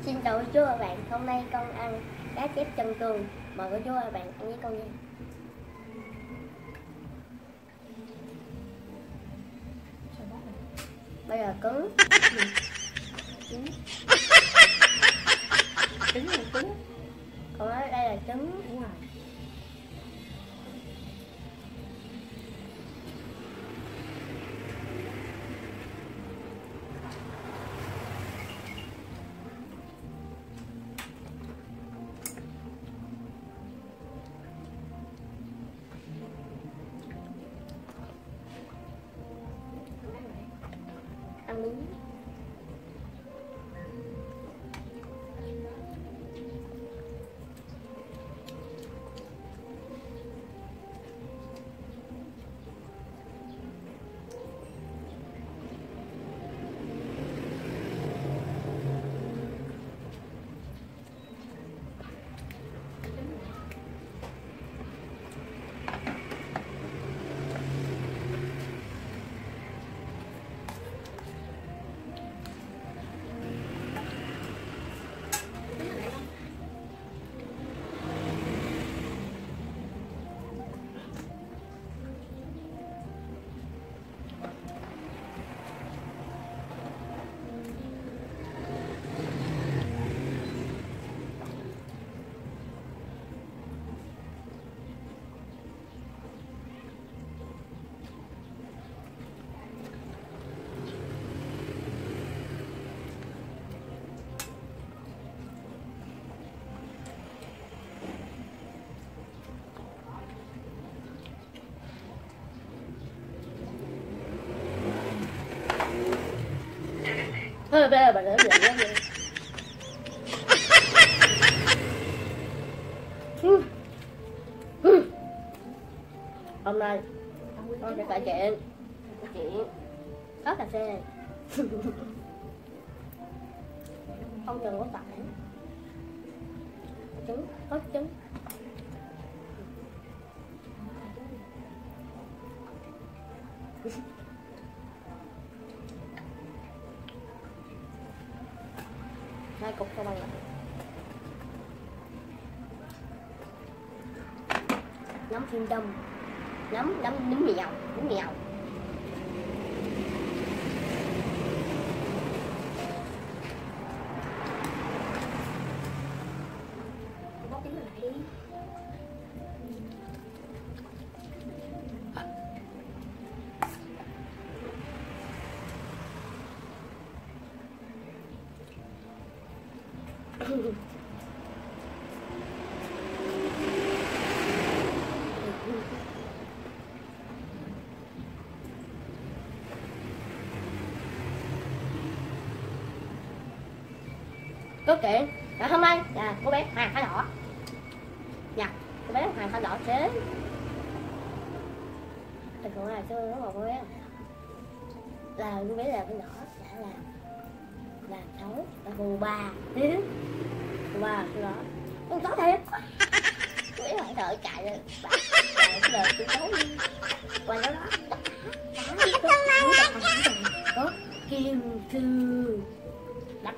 Xin chào cô chú và bạn, hôm nay con ăn cá chép chân tường. Mời cô chú và bạn ăn với con nha. Bây giờ cứng. Cứng là cứng. Còn ở đây là trứng. Đúng rồi. Ăn miếng. Bây giờ bạn để vậy. Hôm nay con sẽ kể chuyện có cà phê. Không cần có tỏi, trứng, có trứng. Hai cục cho bằng lại. Nấm kim đâm, nấm mèo. Bóc trứng lại đi. Câu chuyện hôm nay là cô bé Hoàng Hoa Đỏ nha, cô bé Hoàng Hoa Đỏ chế tình huống là xưa đó mà cô bé là cô bé là con nhỏ đã làm xấu là hù bà đó con chó thiệt cô bé phải đợi chạy rồi bà đời tôi xấu qua đó có kim cương đập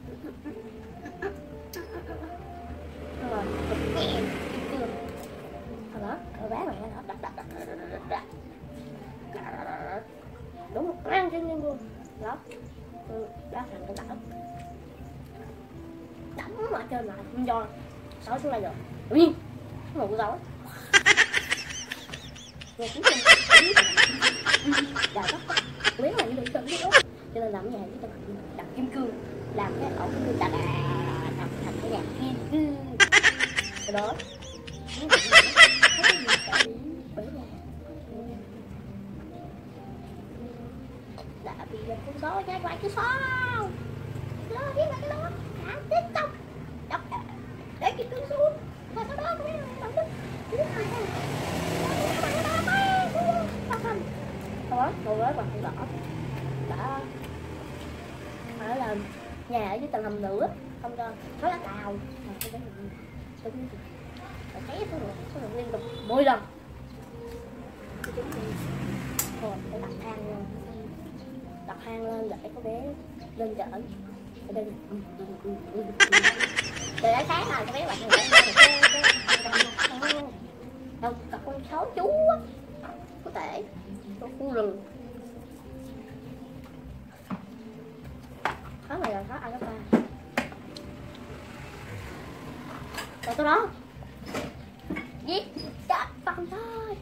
rồi nhẹ đó cỡ bé mà nó đập đúng một ăn trên luôn đó đó thành cái đấm ở trên lại không do xấu xuống đây rồi tự nhiên một cái dấu rồi cũng không biết là những cái cho nên làm nhà cái đặt kim cương làm cái ổ kim cương thành cái nhà kim cương cái đó đã bị con số nhai quay cái số đó biết là cái đó cả tiếp tục đọc để kim cương xuống và sau đó cái bạn đó cô gái bằng đỏ đã phải là nhà ở dưới tầng hầm nữa không cho nói là đào thấy số lượng liên tục 10 lần rồi phải đặt thang lên để có bé lên chợ Trời ơi sáng rồi, con bé bạn đâu gặp con sói chú á, có tệ, con khu rừng. Khó này là khó ăn lắm ta. Rồi tôi đó giết chết con thôi.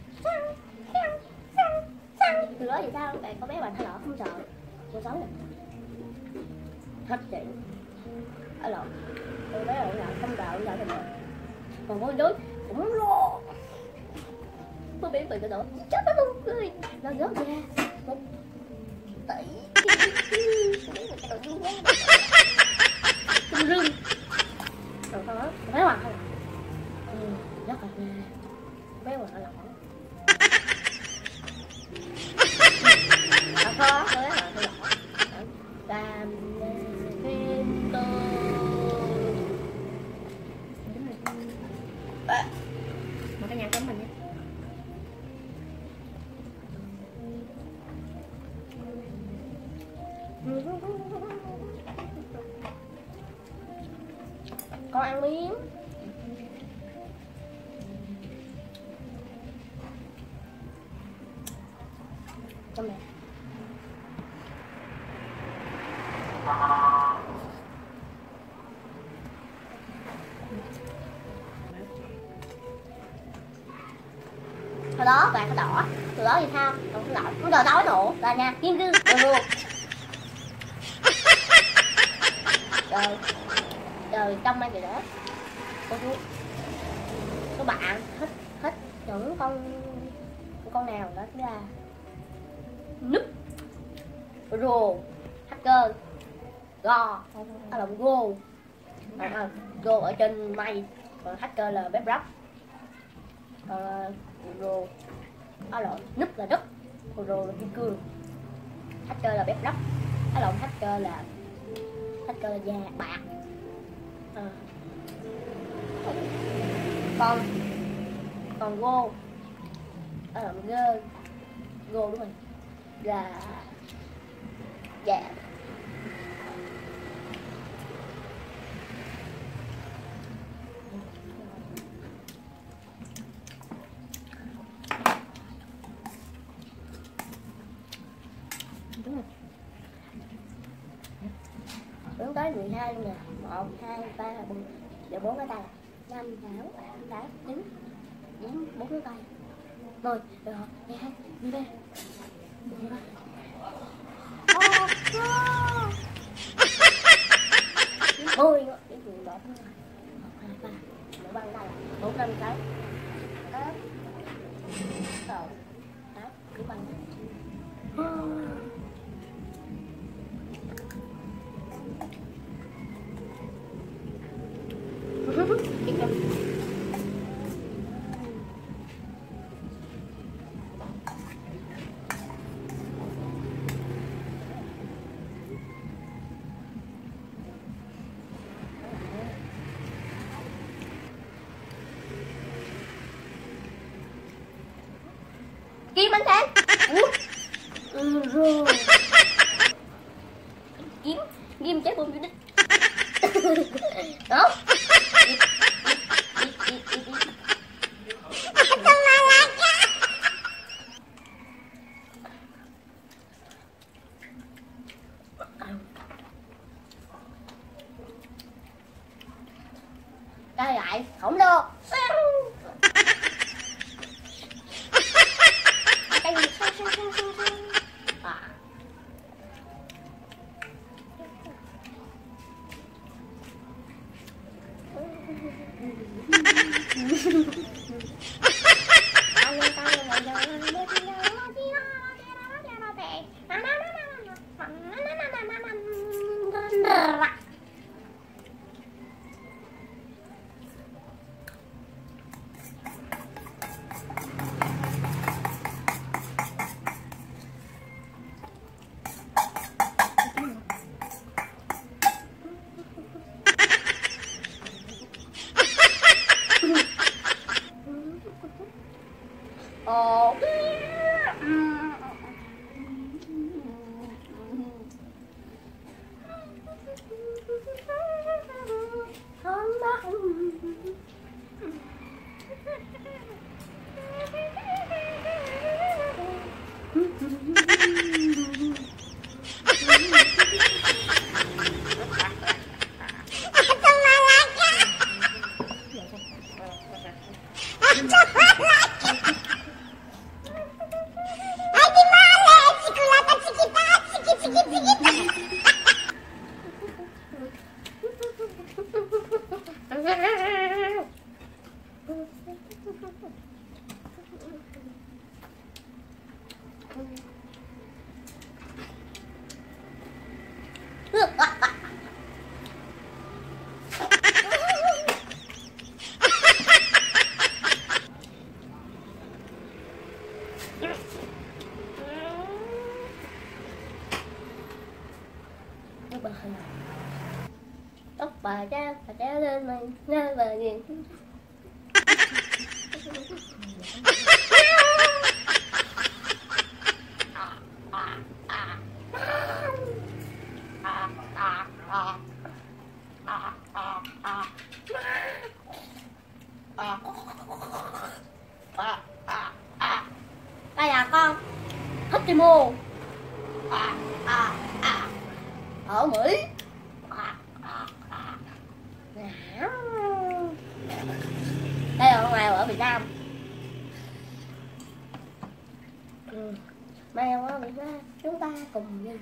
Từ đó thì sao bạn con bé bạn thay lọ không sợ con sói này hết chuyện ở lộn con bé bạn không đạo sợ mình còn con đối cũng lo con bé bị cái độ chết nó luôn cười nó rớt ra một tỷ con bé mình cái độ vui quá con rưng rồi con đó con bé bạn không rất là nha bé bạn ở lộn khó tới là tôi làm phim tôi một cái nhạc của mình nhé. Con ăn miếng trong này hồi đó bạn có đỏ từ đó thì sao còn không đỏ không đỏ đói nổ là nha kim cương rồi luôn trời trong đây vậy đó có bạn hết những con nào đó ra núp rồ hacker go là go go ở trên mây còn hacker là bếp róc rồ lộn núp là đất rồ là kim cương hacker là bếp róc lộn hacker là da bạc còn go là go đúng rồi là dạ đúng rồi hướng tới 12 luôn nè 1 2 3 4 giờ 4 cái tay 5 6 7 8 9 4 cái tay rồi được rồi 12 13 ôi cái chuyện đỏ 1 2 3 4 3 tay 4 5 cái đó rồi đó cứ băng kim anh Khang rồi kim trái bom đích đó đây lại khổng lồ Tóc bà cha lên mình nghe về gì đây là con thích Timo ở Mỹ. Đây là con mèo ở Việt Nam. Mèo ở Việt Nam chúng ta cùng đi.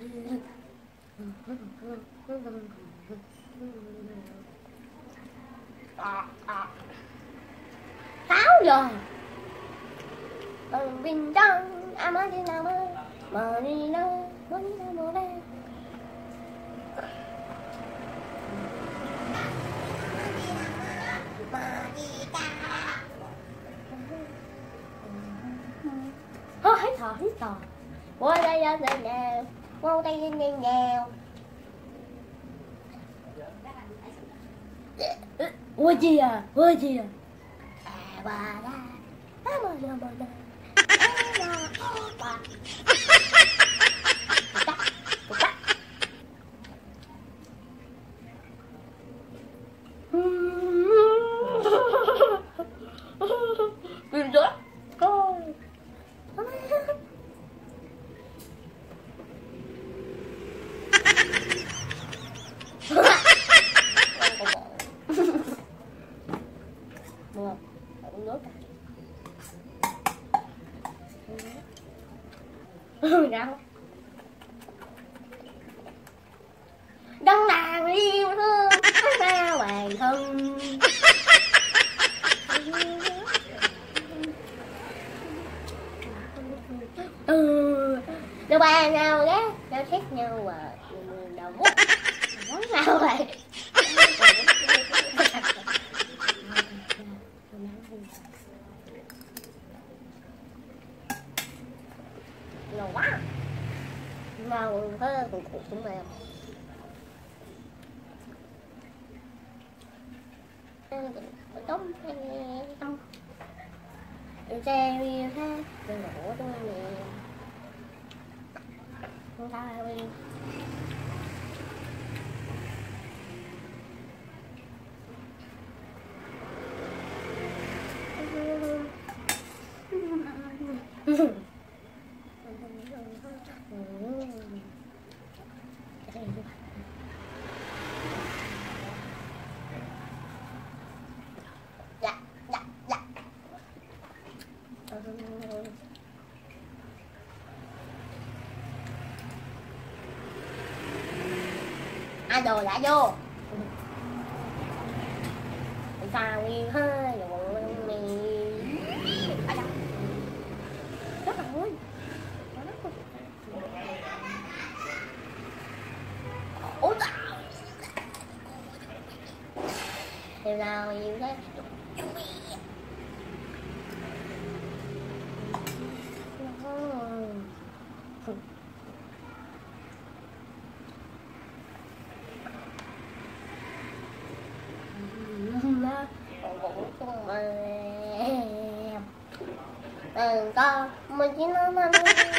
6 giờ bình trăng Amadina Marina Marina Marina. Hít thở qua đây ra đây nè, qua đây nghe nhào. Ủa gì à bà ra Bình tĩnh coi. Mưa, uống nước đâu đông đàn yêu thương ra hoàng thân. Đâu ba nào ghé đâu xét nhau à đâu mút nói sao vậy. Ngầu quá ngầu thế cuộc cũng mềm. Đúng không xe đi ha đừng đổ tôi nè không sao đi. Đồ đã vô sao đi hơi rồi ở đâu rất là vui thì nào nhiều thế con mình chỉ nói mà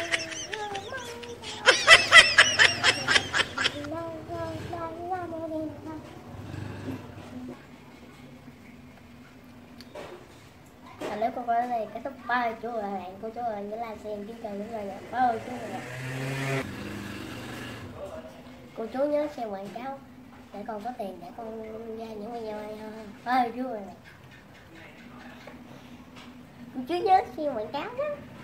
nếu cô có này cái top 3 chú là bạn cô chú là những like xem kiếm tiền những người ơi chú là cô chú nhớ xem quảng cáo để con có tiền để con ra những video này hơn ơi chú rồi cô chú nhớ xem quảng cáo đó.